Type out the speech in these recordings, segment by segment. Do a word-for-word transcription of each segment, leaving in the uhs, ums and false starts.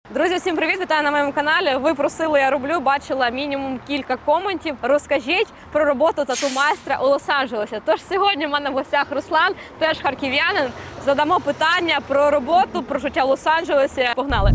Друзі, всім привіт! Вітаю на моєму каналі. Ви просили, я роблю, бачила мінімум кілька коментів. Розкажіть про роботу тату-майстра у Лос-Анджелесі. Тож сьогодні в мене в гостях Руслан, теж харків'янин. Задамо питання про роботу, про життя в Лос-Анджелесі. Погнали!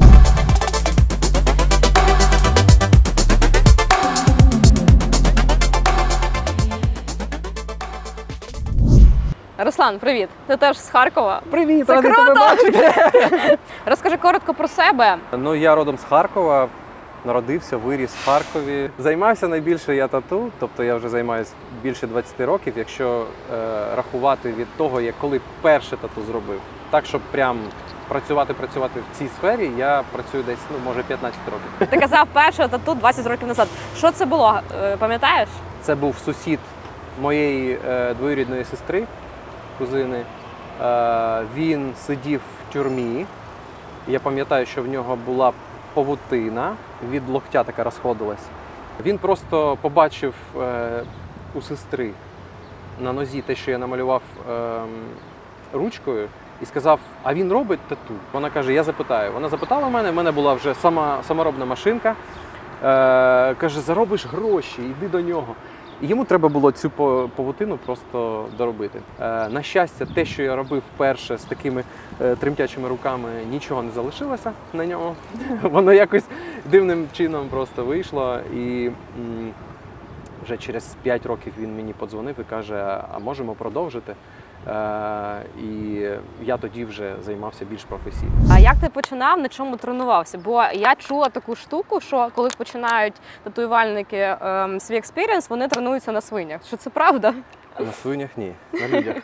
Руслан, привіт! Ти теж з Харкова? Привіт, Це радий круто! тебе бачити! Розкажи коротко про себе. Ну, я родом з Харкова, народився, виріс в Харкові. Займався найбільше я тату, тобто я вже займаюся більше двадцяти років, якщо е, рахувати від того, як коли перше тату зробив. Так, щоб прям працювати-працювати в цій сфері, я працюю десь, ну, може, п'ятнадцять років. Ти казав перше тату двадцять років назад. Що це було, пам'ятаєш? Це був сусід моєї е, двоюрідної сестри, кузини. Е, він сидів в тюрмі. Я пам'ятаю, що в нього була павутина, від локтя така розходилась. Він просто побачив е, у сестри на нозі те, що я намалював е, ручкою, і сказав, а він робить тату? Вона каже, я запитаю. Вона запитала мене, в мене була вже сама, саморобна машинка. Е, каже, заробиш гроші, йди до нього. І йому треба було цю павутину просто доробити. Е, на щастя, те, що я робив перше з такими е, тремтячими руками, нічого не залишилося на ньому. Воно якось дивним чином просто вийшло. І м, вже через п'ять років він мені подзвонив і каже, а можемо продовжити? Е, і я тоді вже займався більш професійно. А як ти починав, на чому тренувався? Бо я чула таку штуку, що коли починають татуювальники ем, свій експірієнс, вони тренуються на свинях. Що це правда? На свинях ні, на людях.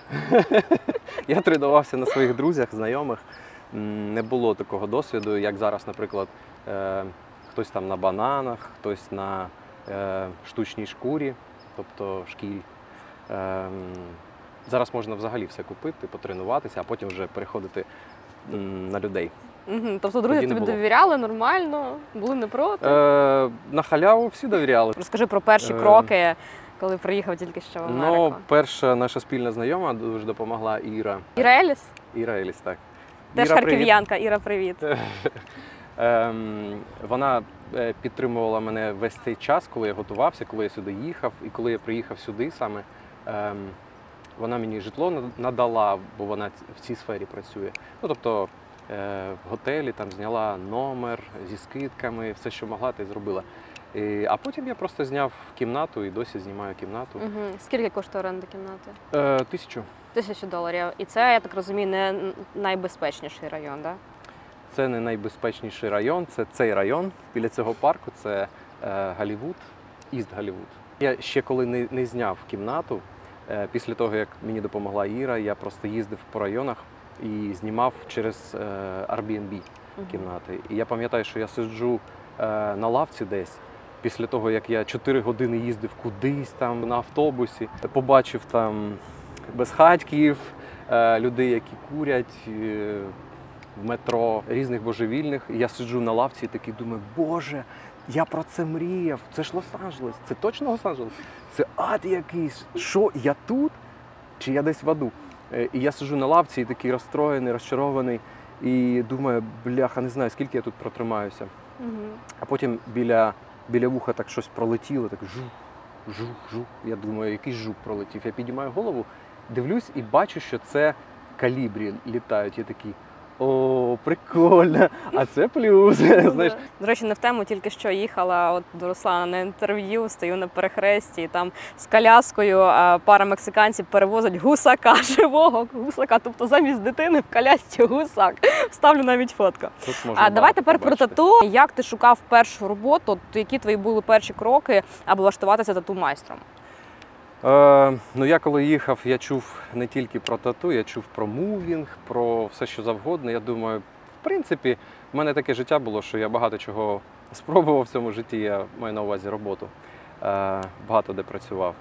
Я тренувався на своїх друзях, знайомих. Не було такого досвіду, як зараз, наприклад, е, хтось там на бананах, хтось на е, штучній шкурі, тобто шкіль. Е, Зараз можна взагалі все купити, потренуватися, а потім вже переходити на людей. Угу. Тобто друзі тобі довіряли нормально, були не проти? Е, на халяву всі довіряли. Розкажи про перші кроки, коли приїхав тільки що в Америку. Ну, перша наша спільна знайома дуже допомогла Іра. Іра Еліс? Іра Еліс, так. Теж Іра, харків'янка. Іра, привіт. ем, вона підтримувала мене весь цей час, коли я готувався, коли я сюди їхав. І коли я приїхав сюди саме, ем, вона мені житло надала, бо вона в цій сфері працює. Ну, тобто в готелі там зняла номер зі скидками, все, що могла, те й зробила. І, а потім я просто зняв кімнату і досі знімаю кімнату. Угу. Скільки коштує оренда кімнати? Е, тисячу. Тисячу доларів. І це, я так розумію, не найбезпечніший район, так? Да? Це не найбезпечніший район, це цей район. Біля цього парку це е, Голлівуд, Іст Голлівуд. Я ще коли не, не зняв кімнату, після того, як мені допомогла Іра, я просто їздив по районах і знімав через Airbnb кімнати. І я пам'ятаю, що я сиджу на лавці десь, після того, як я чотири години їздив кудись там на автобусі, побачив там безхатьків, людей, які курять в метро, різних божевільних. І я сиджу на лавці і такий думаю, боже, я про це мріяв, це ж Лос-Анджелес, це точно Лос-Анджелес? Це ад якийсь, що, я тут? Чи я десь в аду? І я сиджу на лавці і такий розстроєний, розчарований, і думаю, бляха, не знаю, скільки я тут протримаюся. Угу. А потім біля, біля вуха так щось пролетіло, так жух, жух, жух. Я думаю, якийсь жук пролетів. Я піднімаю голову, дивлюсь і бачу, що це калібрі літають. Я такий, о, прикольно, а це плюс. Знаєш. До речі, не в тему, тільки що їхала от до Руслана на інтерв'ю, стою на перехресті, і там з коляскою пара мексиканців перевозить гусака, живого гусака, тобто замість дитини в колясці гусак. Вставлю навіть фотку. А давай тепер побачити про тату. Як ти шукав першу роботу, які твої були перші кроки, аби влаштуватися тату-майстром? Е, ну, я коли їхав, я чув не тільки про тату, я чув про мувінг, про все, що завгодно. Я думаю, в принципі, в мене таке життя було, що я багато чого спробував в цьому житті, я маю на увазі роботу, е, багато де працював.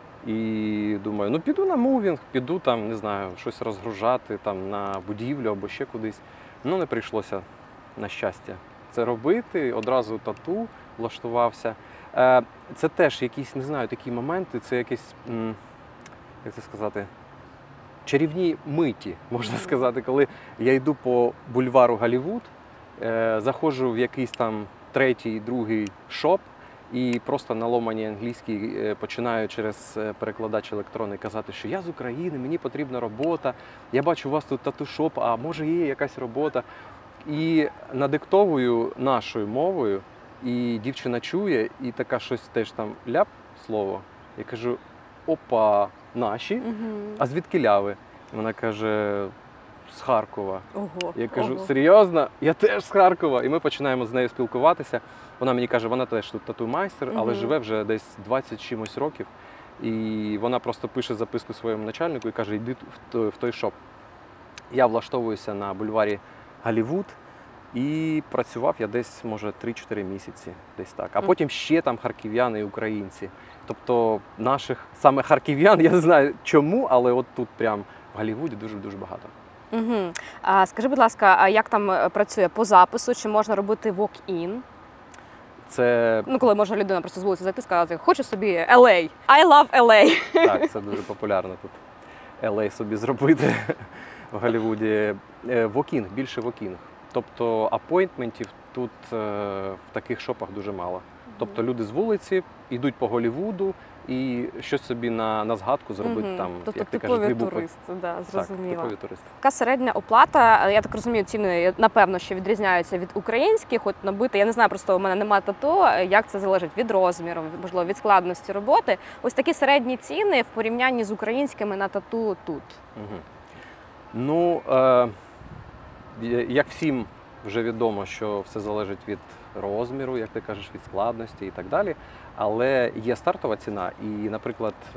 І думаю, ну піду на мувінг, піду там, не знаю, щось розгружати там на будівлю або ще кудись. Ну, не прийшлося, на щастя, це робити, одразу тату влаштувався. Це теж якісь, не знаю, такі моменти, це якісь, як це сказати, чарівні миті, можна сказати, коли я йду по бульвару Голлівуд, Е, заходжу в якийсь там третій, другий шоп і просто на ломаній англійській е, починаю через е, перекладач електронний казати, що я з України, мені потрібна робота, я бачу у вас тут тату-шоп, а може є якась робота. І надиктовую нашою мовою, і дівчина чує, і така щось теж там ляп слово. Я кажу, опа, наші, Мгм. а звідки ляви? Вона каже, з Харкова. Ого. Я кажу, ого. серйозно? Я теж з Харкова. І ми починаємо з нею спілкуватися. Вона мені каже, вона теж тут тату-майстер, але Мгм. живе вже десь двадцять чимось років. І вона просто пише записку своєму начальнику і каже, йди в той, в той шоп. Я влаштовуюся на бульварі Голлівуд і працював я десь, може, три-чотири місяці, десь так. А Мгм. потім ще там харків'яни і українці. Тобто наших саме харків'ян, я не знаю чому, але от тут прям в Голлівуді дуже-дуже багато. Угу. А скажи, будь ласка, а як там е, працює по запису? Чи можна робити walk-in? Це Ну, коли може людина просто з вулиці зайти і сказати, хочу собі Ел Ей. I love Ел Ей. так, це дуже популярно тут. Ел Ей собі зробити в Голлівуді. Е, Вокінг, більше вокінг. Тобто апойнтментів тут е, в таких шопах дуже мало. Тобто люди з вулиці йдуть по Голлівуду і щось собі на, на згадку зробити Мгм. там, Тобто як ти кажеш, типові дві букви. туристи, да, Так, зрозуміло. типові туристи. Яка середня оплата, я так розумію, ціни, напевно, що відрізняються від українських, от набити, я не знаю, просто у мене немає тату, як це залежить від розміру, можливо, від складності роботи. Ось такі середні ціни в порівнянні з українськими на тату тут. Угу. Ну, е, як всім вже відомо, що все залежить від розміру, як ти кажеш, від складності і так далі. Але є стартова ціна, і, наприклад, е,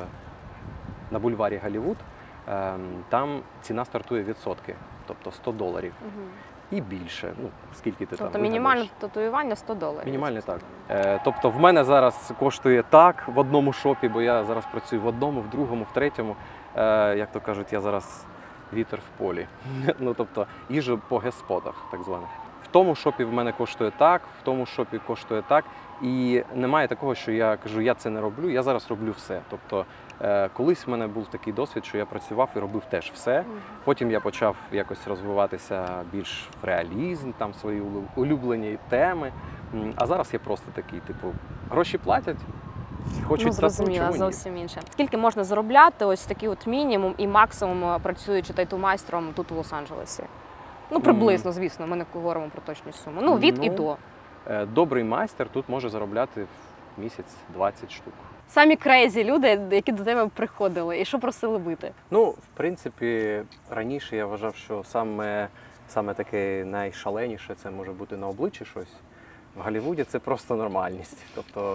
на бульварі Голлівуд е, там ціна стартує від сотки, тобто сто доларів Угу. і більше. Ну, скільки ти Тобто там мінімальне вигадаєш. татуювання сто доларів. Мінімальне так. Е, тобто в мене зараз коштує так в одному шопі, бо я зараз працюю в одному, в другому, в третьому. Е, як то кажуть, я зараз вітер в полі. Ну, тобто їжу по геспотах, так званих. В тому шопі в мене коштує так, в тому шопі коштує так. І немає такого, що я кажу, я це не роблю, я зараз роблю все. Тобто е, колись в мене був такий досвід, що я працював і робив теж все. Мгм. Потім я почав якось розвиватися більш в реалізм, там свої улю- улюблені теми. М, А зараз я просто такий, типу, гроші платять, хочуть Ну, тату, зрозуміло, чому ні? зовсім інше. Скільки можна заробляти ось такий от мінімум і максимум, працюючи тату-майстром тут у Лос-Анджелесі? Ну, приблизно, звісно, ми не говоримо про точну суму. Ну, від і Ну, до. Е, Добрий майстер тут може заробляти в місяць двадцять штук. Самі крейзі люди, які до тебе приходили, і що просили бити? Ну, в принципі, раніше я вважав, що саме, саме таке найшаленіше це може бути на обличчі щось. В Голлівуді це просто нормальність. Тобто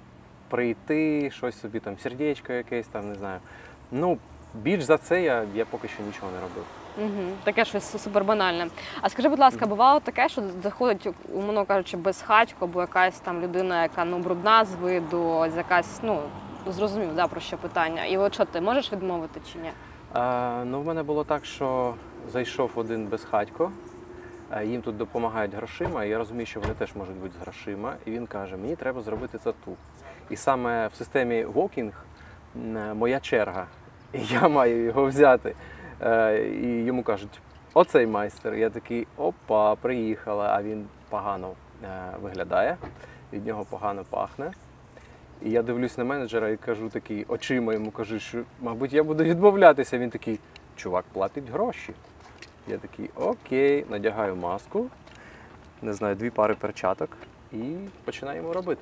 прийти, щось собі там, сердечко якесь там, не знаю. Ну, більш за це я, я поки що нічого не робив. Угу. Таке щось супербанальне. А скажи, будь ласка, бувало таке, що заходить, умовно кажучи, безхатько, або якась там людина, яка ну брудна з виду, якась, ну зрозумів, да, про що питання. І от що ти можеш відмовити чи ні? А, ну, в мене було так, що зайшов один безхатько, а їм тут допомагають грошима, і я розумію, що вони теж можуть бути з грошима. І він каже, мені треба зробити тату. І саме в системі Walking м, моя черга, і я маю його взяти. Е, І йому кажуть, оцей майстер. Я такий, опа, приїхала, а він погано е, виглядає, від нього погано пахне. І я дивлюсь на менеджера і кажу такий, очима йому кажу, що, мабуть, я буду відмовлятися. Він такий, чувак, платить гроші. Я такий, окей, надягаю маску, не знаю, дві пари перчаток і починаємо робити.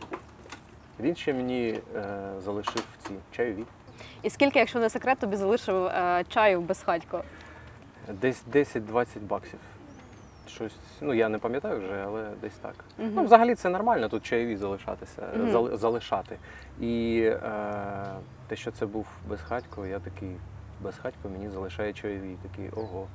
Він ще мені е, залишив ці чайові. І скільки, якщо не секрет, тобі залишив е, чаю безхатько? Десь десять-двадцять баксів. Щось, ну я не пам'ятаю вже, але десь так. Мгм. Ну, взагалі це нормально тут чайові залишатися, Мгм. зали- залишати. І е, те, що це був безхатько, я такий, безхатько мені залишає чайові. Такий, ого.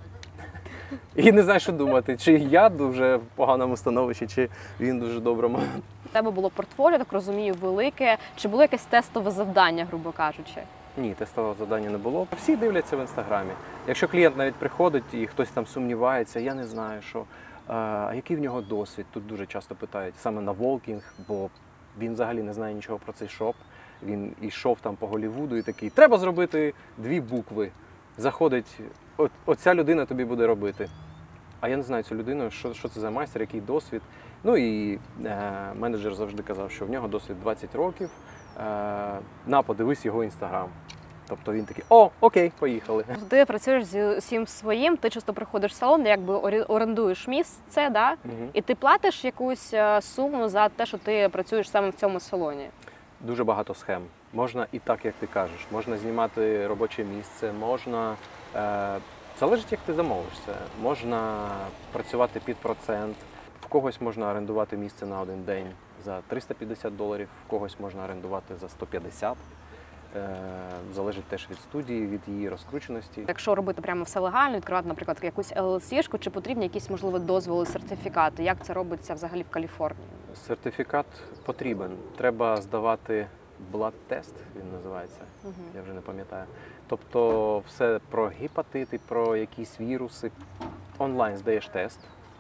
І не знаю, що думати, чи я дуже в поганому становищі, чи він дуже доброму. У тебе було портфоліо, так розумію, велике. Чи було якесь тестове завдання, грубо кажучи? Ні, тестового завдання не було. Всі дивляться в інстаграмі. Якщо клієнт навіть приходить і хтось там сумнівається, я не знаю, що, а який в нього досвід, тут дуже часто питають, саме на волкінг, бо він взагалі не знає нічого про цей шоп. Він йшов там по Голлівуду і такий, треба зробити дві букви. Заходить, от, оця людина тобі буде робити. а я не знаю цю людину, що, що це за майстер, який досвід. Ну і е, менеджер завжди казав, що в нього досвід двадцять років. Е, на, подивись його інстаграм. Тобто він такий, о, окей, поїхали. Ти працюєш з усім своїм, ти часто приходиш в салон, якби орі- орендуєш місце, да? Угу. І ти платиш якусь е, суму за те, що ти працюєш саме в цьому салоні. Дуже багато схем. Можна і так, як ти кажеш. Можна знімати робоче місце, можна, е, залежить, як ти замовишся. Можна працювати під процент. В когось можна орендувати місце на один день за триста п'ятдесят доларів, в когось можна орендувати за сто п'ятдесят. Е, залежить теж від студії, від її розкрученості. Якщо робити прямо все легально, відкривати, наприклад, якусь ел ел сі-шку, чи потрібні якісь, можливо, дозволи, сертифікати? Як це робиться взагалі в Каліфорнії? Сертифікат потрібен. Треба здавати блад-тест, він називається. Угу. Я вже не пам'ятаю. Тобто все про гепатити, про якісь віруси. Онлайн здаєш тест,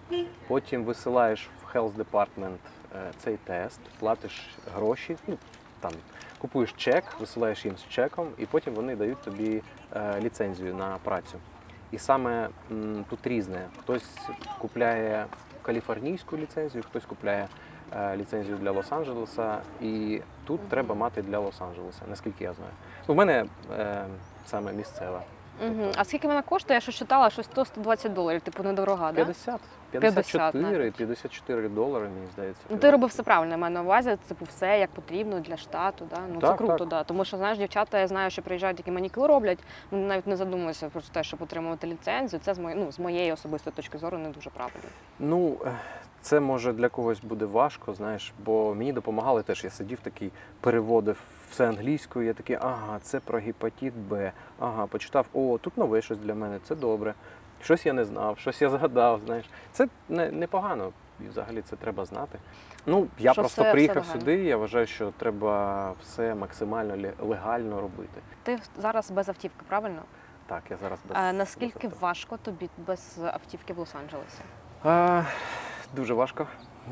потім висилаєш в Health Department е, цей тест, платиш гроші, ну, там, купуєш чек, висилаєш їм з чеком, і потім вони дають тобі е, ліцензію на працю. І саме м, тут різне. Хтось купляє каліфорнійську ліцензію, хтось купляє е, ліцензію для Лос-Анджелеса, і тут Мгм. треба мати для Лос-Анджелеса, наскільки я знаю. У мене е, саме місцева. Угу. А скільки вона коштує? Я щось читала, щось сто - сто двадцять доларів, типу недорога, так? Да? п'ятдесят, п'ятдесят чотири, навіть. п'ятдесят чотири долари, мені здається. Ну, ти робив все правильно, я маю на увазі, типу, все як потрібно для штату, да? Ну, це Так, круто, так. да. Тому що, знаєш, дівчата, я знаю, що приїжджають, які манікюр роблять, вони навіть не задумуються про те, щоб отримувати ліцензію. Це з моєї, ну, з моєї особистої точки зору не дуже правильно. Ну, е, це може для когось буде важко, знаєш, бо мені допомагали теж. Я сидів такий, переводив все англійською, я такий, ага, це про гепатит Б, ага, почитав, о, тут нове щось для мене, це добре. Щось я не знав, щось я згадав, знаєш. Це не, непогано, і взагалі це треба знати. Ну, я Що просто все- приїхав все легально. сюди, я вважаю, що треба все максимально ле- легально робити. Ти зараз без автівки, правильно? Так, я зараз без... А наскільки без авто. важко тобі без автівки в Лос-Анджелесі? А, дуже важко.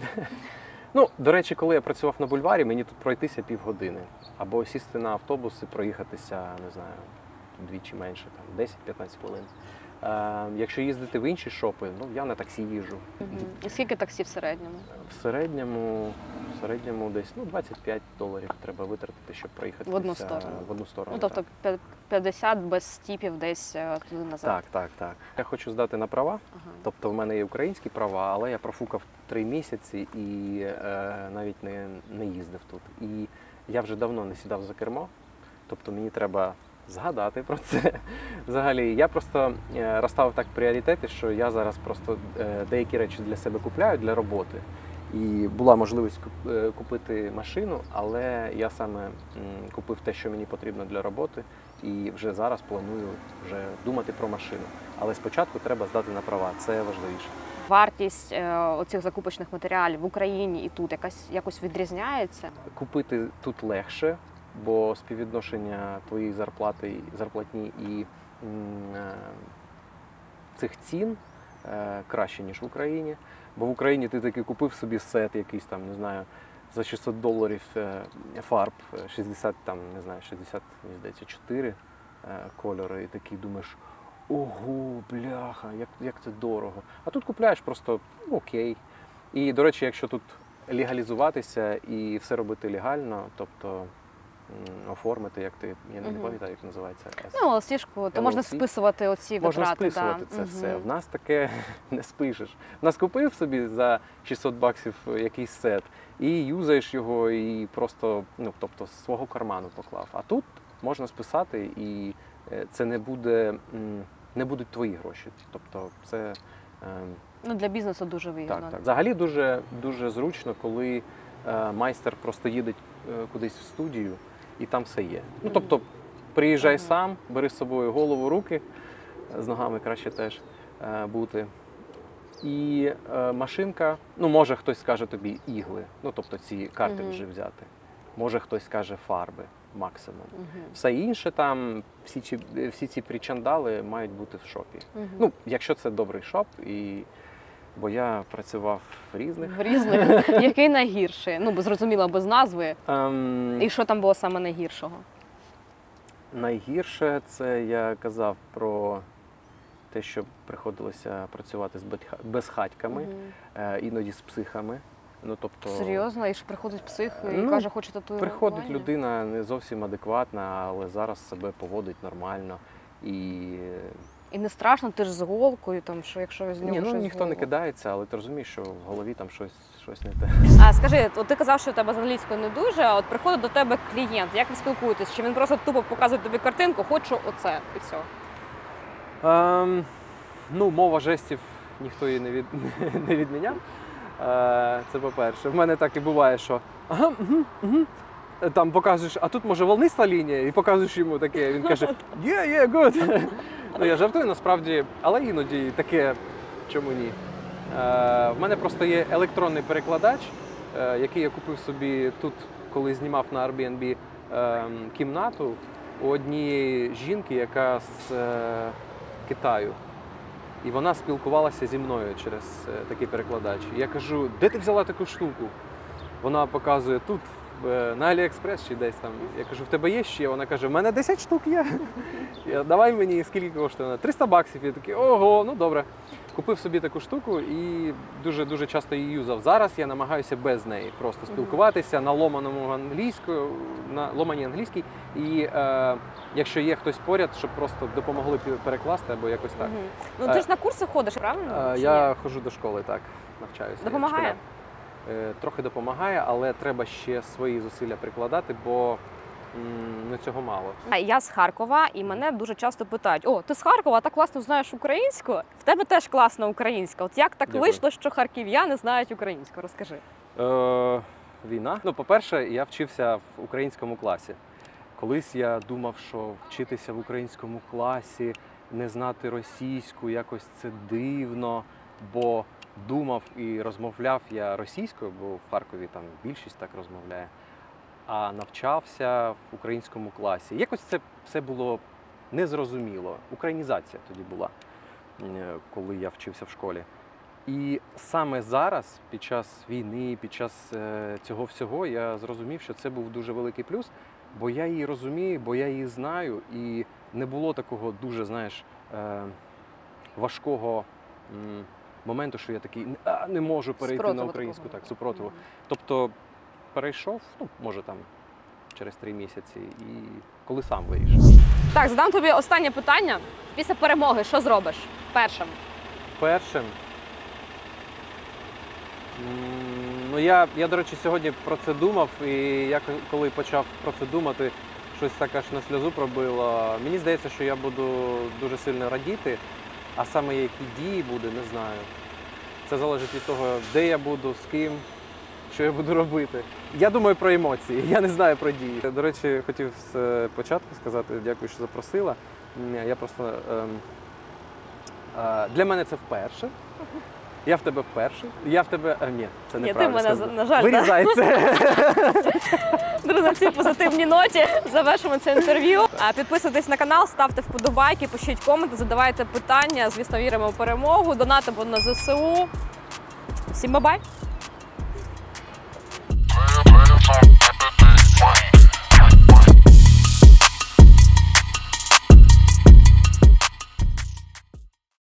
Ну, до речі, коли я працював на бульварі, мені тут пройтися півгодини. Або сісти на автобус і проїхатися, не знаю, двічі менше, там десять-п'ятнадцять хвилин. А, якщо їздити в інші шопи, ну, я на таксі їжджу. Угу. І скільки таксі в середньому? В середньому, в середньому десь ну, двадцять п'ять доларів треба витратити, щоб проїхати В одну сторону. в одну сторону. Ну, тобто так. п'я- п'ятдесят без стіпів десь е, туди назад. Так, так, так. Я хочу здати на права. Ага. Тобто в мене є українські права, але я профукав три місяці і е, навіть не, не їздив тут. І я вже давно не сідав за кермо, тобто мені треба згадати про це. Взагалі, я просто е, розставив так пріоритети, що я зараз просто е, деякі речі для себе купляю для роботи. І була можливість куп- е, купити машину, але я саме м, купив те, що мені потрібно для роботи, і вже зараз планую вже думати про машину. Але спочатку треба здати на права, це важливіше. Вартість е, оцих закупочних матеріалів в Україні і тут якась якось відрізняється. Купити тут легше, бо співвідношення твоєї зарплати, зарплатні і м, е, цих цін е, краще, ніж в Україні. Бо в Україні ти таки купив собі сет якийсь там, не знаю, за шістсот доларів е, фарб, шістдесят, там, не знаю, шістдесят, мені здається, чотири е, кольори, і такий думаєш, ого, бляха, як, як це дорого. А тут купляєш просто ну, окей. І, до речі, якщо тут легалізуватися і все робити легально, тобто м, оформити, як ти, я не Мгм. пам'ятаю, як називається. Ну, лсішку, то можна ел ел сі. списувати оці Можна витрати. списувати да. це все. Мгм. В нас таке не спишеш. В нас купив собі за шістсот баксів якийсь сет і юзаєш його, і просто, ну, тобто, з свого карману поклав. А тут можна списати, і е, це не буде, м, не будуть твої гроші. Тобто це ем, Ну, для бізнесу дуже вигідно. так, так. Взагалі дуже, дуже зручно, коли е, майстер просто їде е, кудись в студію і там все є. Ну, Мгм. тобто, приїжджай Мгм. сам, бери з собою голову, руки, з ногами краще теж е, бути. І е, машинка, ну, може хтось скаже тобі ігли, ну, тобто ці картриджі Мгм. взяти. Може хтось скаже фарби максимум. Мгм. Все інше там, всі ці, всі ці причандали мають бути в шопі. Мгм. Ну, якщо це добрий шоп, і... бо я працював в різних. В різних. Який найгірший? Ну, бо зрозуміло, без назви. Ем, І що там було саме найгіршого? найгірше це я казав про те, що приходилося працювати з бетха- безхатьками, Мгм. е, іноді з психами. Ну, тобто, Серйозно? І ж приходить псих і Ну, каже, хоче татуювання? приходить людина не зовсім адекватна, але зараз себе поводить нормально. І І не страшно, ти ж з голкою, там, що якщо з нього ні, ну, щось ніхто було. не кидається, але ти розумієш, що в голові там щось, щось не те. А скажи, от ти казав, що у тебе з англійською не дуже, а от приходить до тебе клієнт, як ви спілкуєтесь? Чи він просто тупо показує тобі картинку, хочу оце і все? Ем, ну, мова жестів ніхто її не, від, не відміняв. Е, це по-перше. В мене так і буває, що ага, угу, угу. Там показуєш, а тут може волниста лінія, і показуєш йому таке. Він каже, yeah, yeah, good. Ну, я жартую насправді, але іноді таке, чому ні. Е, в мене просто є електронний перекладач, е, який я купив собі тут, коли знімав на Airbnb е, кімнату у однієї жінки, яка з е, Китаю. І вона спілкувалася зі мною через е, такий перекладач. Я кажу, де ти взяла таку штуку? Вона показує тут, е, на Аліекспрес чи десь там. Я кажу, в тебе є ще? Вона каже, в мене десять штук є. Я, давай мені, скільки коштує? Вона, триста баксів. Я такий, ого, ну добре. Купив собі таку штуку і дуже-дуже часто її юзав. Зараз я намагаюся без неї просто спілкуватися на ломаному англійською, на ломаній англійській. І е, якщо є хтось поряд, щоб просто допомогли перекласти або якось так. Мгм. Ну ти ж на курси ходиш, правильно? Е, Чи я ні? ходжу до школи, так, навчаюся. Допомагає? Школяр. Е, Трохи допомагає, але треба ще свої зусилля прикладати, бо м, ну, цього мало. А я з Харкова, і мене дуже часто питають: о, ти з Харкова, так класно знаєш українську? В тебе теж класна українська. От як так Дякую. вийшло, що харків'яни знають українську? Розкажи. Е, війна. Ну, по-перше, я вчився в українському класі. Колись я думав, що вчитися в українському класі, не знати російську, якось це дивно, бо думав і розмовляв я російською, бо в Харкові там більшість так розмовляє, а навчався в українському класі. Якось це все було незрозуміло. Українізація тоді була, е, коли я вчився в школі. І саме зараз, під час війни, під час е, цього всього, я зрозумів, що це був дуже великий плюс, бо я її розумію, бо я її знаю, і не було такого дуже, знаєш, е, важкого м, моменту, що я такий а, не можу перейти Спротиву на українську, такого. так, супротиву. Мгм. Тобто перейшов, ну, може там через три місяці, і коли сам вирішив. Так, задам тобі останнє питання. Після перемоги що зробиш першим? Першим. м, Ну, я, я, до речі, сьогодні про це думав, і я к- коли почав про це думати, щось так аж на сльозу пробило. Мені здається, що я буду дуже сильно радіти, а саме які дії буде, не знаю. Це залежить від того, де я буду, з ким, що я буду робити. Я думаю про емоції, я не знаю про дії. До речі, хотів з початку сказати, дякую, що запросила. М, Я просто ем, е, для мене це вперше. Я в тебе вперше. Я в тебе. А, ні, це Ні, ти неправильно. мене, сказано. на жаль, Вирізай це. Друзі, на цій позитивній ноті завершимо це інтерв'ю. А, Підписуйтесь на канал, ставте вподобайки, пишіть коменти, задавайте питання. Звісно, віримо в перемогу. Донатимо на ЗСУ. Всім бай-бай!